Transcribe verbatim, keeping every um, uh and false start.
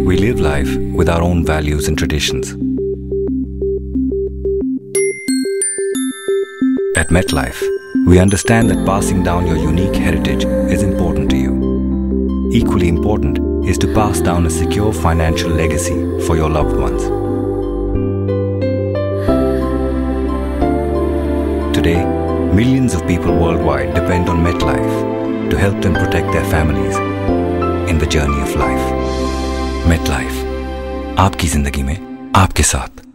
We live life with our own values and traditions. At Metlife, we understand that passing down your unique heritage is important to you. Equally important is to pass down a secure financial legacy for your loved ones. Today, millions of people worldwide depend on Metlife to help them protect their families in the journey of life. Metlife, आपकी जिंदगी में आपके साथ.